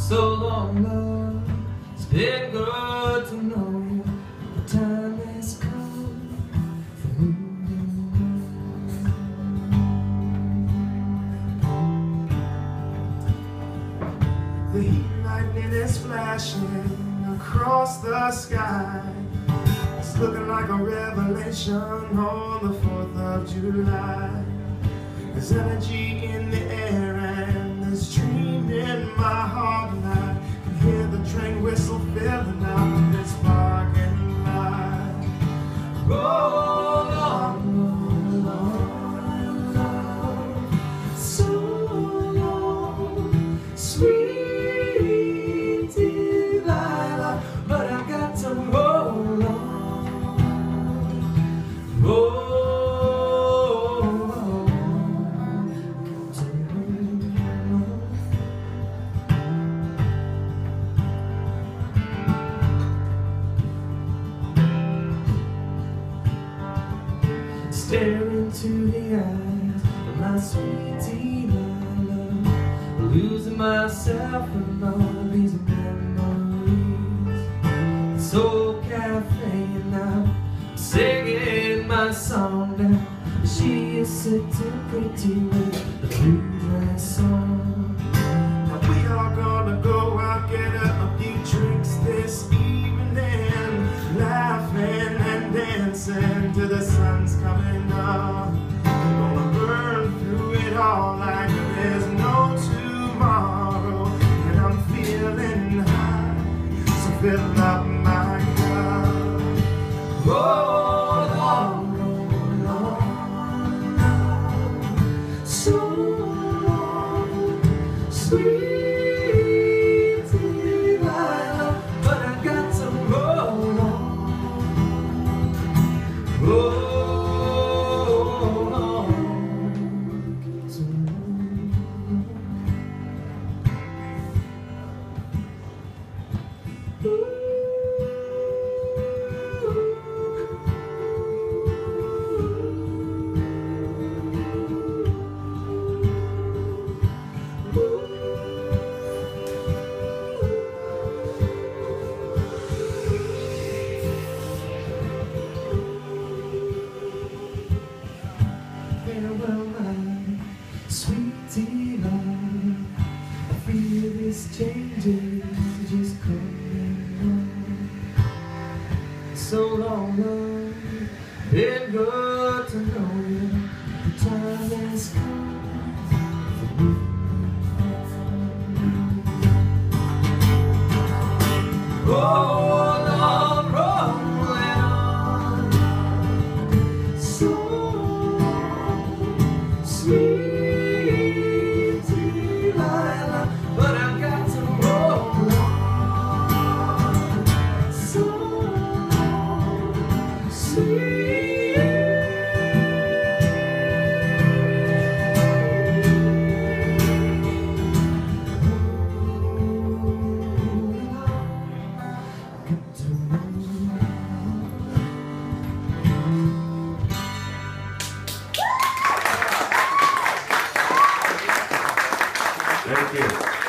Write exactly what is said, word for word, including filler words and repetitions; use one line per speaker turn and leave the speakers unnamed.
So long, love, it's been good to know you. The time has come for moving on.
The heat lightning is flashing across the sky. It's looking like a revelation on the fourth of July. There's energy in the air and there's dream in my heart, and I can hear the train whistle filling out this parking lot. Roll on, roll on, so long, sweet Delilah, but I got to roll on, roll. Stare into the eyes of my sweet Delilah, losing myself in all these memories. This old cafe and I'm singing my song now. She is sitting pretty with the blue dress on. Now we are gonna go out, get a few drinks this evening, laughing and dancing till the sun's coming up. We're gonna burn through it all like there's no tomorrow, and I'm feeling high, so fill up my cup. Roll on, roll on, so long, sweet Delilah, but I got to roll on, roll. Farewell, my sweet Delilah, I feel this changes just coming on. So long, love, been good to know you. The time has come for moving on. Roll on, rolling on, so sweet Delilah, but I've got to roll on, so sweet.
Thank you.